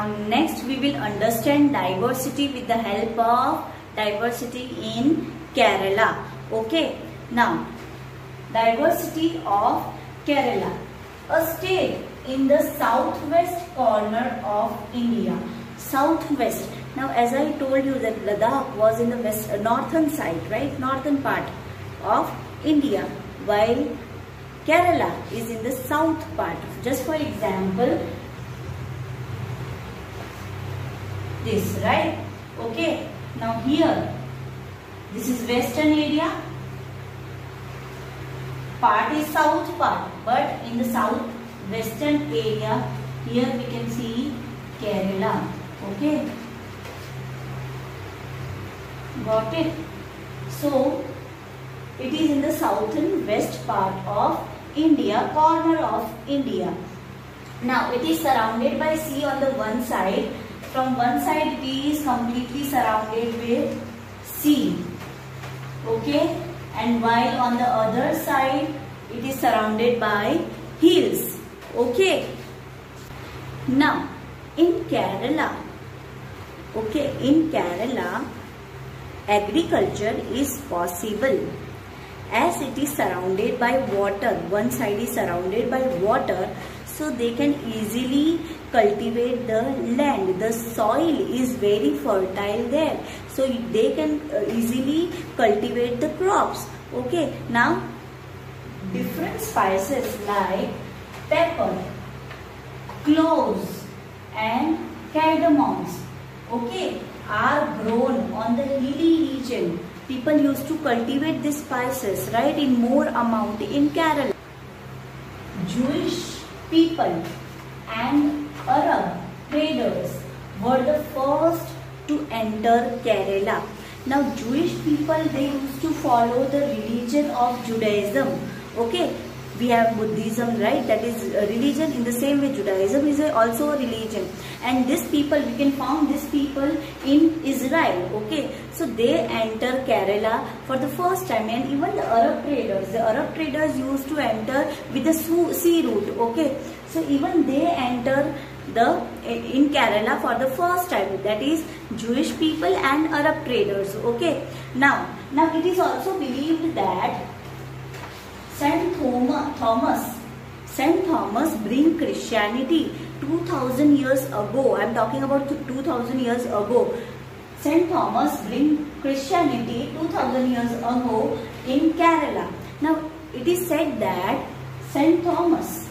Next we will understand diversity with the help of diversity in Kerala. Okay. Now, diversity of Kerala, a state in the southwest corner of India. Southwest. Now, as I told you that Ladakh was in the northern side, right? Northern part of India, while Kerala is in the south part. Just for example, this, right? Okay. Now here, this is western area. Part is south part, but in the south western area, here we can see Kerala. Okay. Got it? So, it is in the southern west part of India, corner of India. Now, it is surrounded by sea on the one side. From one side, it is completely surrounded with sea. Okay? And while on the other side, it is surrounded by hills. Okay? Now, in Kerala, agriculture is possible as it is surrounded by water. One side is surrounded by water, so they can easily cultivate the land. The soil is very fertile there, so they can easily cultivate the crops. Okay, now different spices like pepper, cloves and cardamoms, okay, are grown on the hilly region. People used to cultivate these spices, right, in more amount in Kerala. Jewish people and Arab traders were the first to enter Kerala. Now, Jewish people, they used to follow the religion of Judaism. Okay, we have Buddhism, right? That is a religion. In the same way, Judaism is also a religion. And these people, we can find these people in Israel. Okay, so they enter Kerala for the first time. And even the Arab traders used to enter with the sea route. Okay, so even they enter in Kerala for the first time. That is Jewish people and Arab traders. Okay, now it is also believed that Saint Thomas bring Christianity 2000 years ago. I am talking about 2000 years ago. Saint Thomas bring Christianity 2000 years ago in Kerala. Now, it is said that Saint Thomas